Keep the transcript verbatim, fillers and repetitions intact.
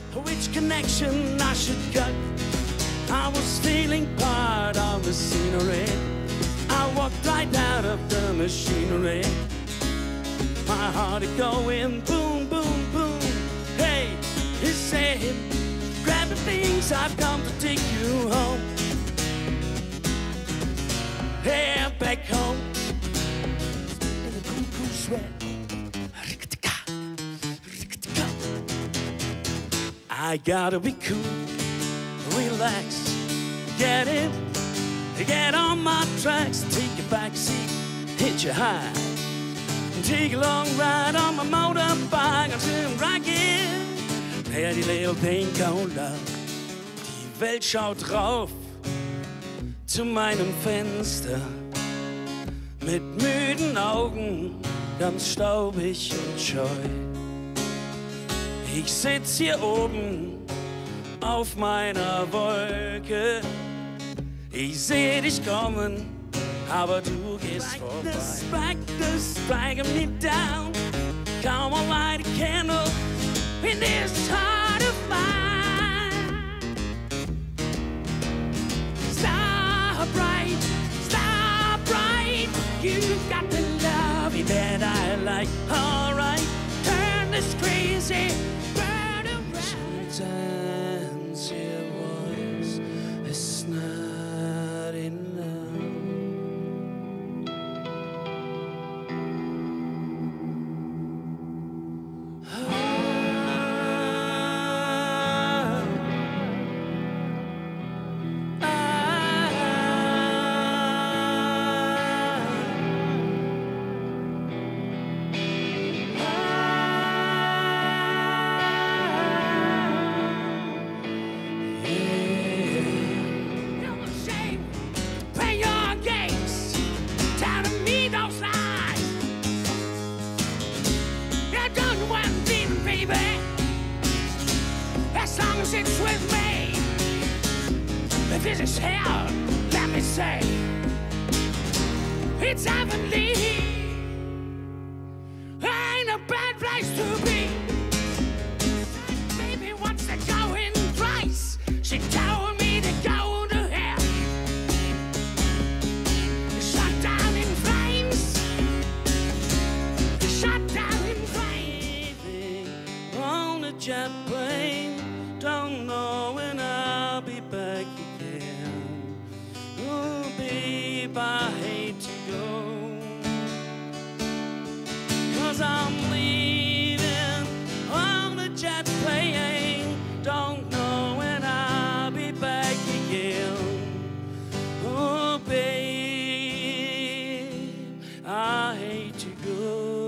which connection I should cut. I was feeling part of the scenery. I walked right out of the machinery. My heart is going boom, boom, boom. Hey, he said, grab the things, I've come to take you home. Hey, back home in the cuckoo sweat. I gotta be cool, relax, get in, get on my tracks, take a back seat, hit you high, take a long ride on my motorbike, I'm schön rockin'. Ja, die little thing called love. Die Welt schaut rauf zu meinem Fenster mit müden Augen, ganz staubig und scheu. Ich sitz hier oben auf meiner Wolke. Ich seh dich kommen, aber du gehst vorbei. Strike this, strike me down. Come on, light a candle in this heart of mine. Star bright, star bright. You've got the love that I like. All right, turn this crazy. Sometimes it was, it's not enough. Ah, it's with me. If this is hell, let me say it's heavenly. Ain't a bad place to be. Baby wants to go in twice. She told me to go to hell. Shut down in flames. Shut down in flames. On a jet plane. Don't know when I'll be back again. Oh, babe, I hate to go, 'cause I'm leaving on the jet plane. Don't know when I'll be back again. Oh, babe, I hate to go.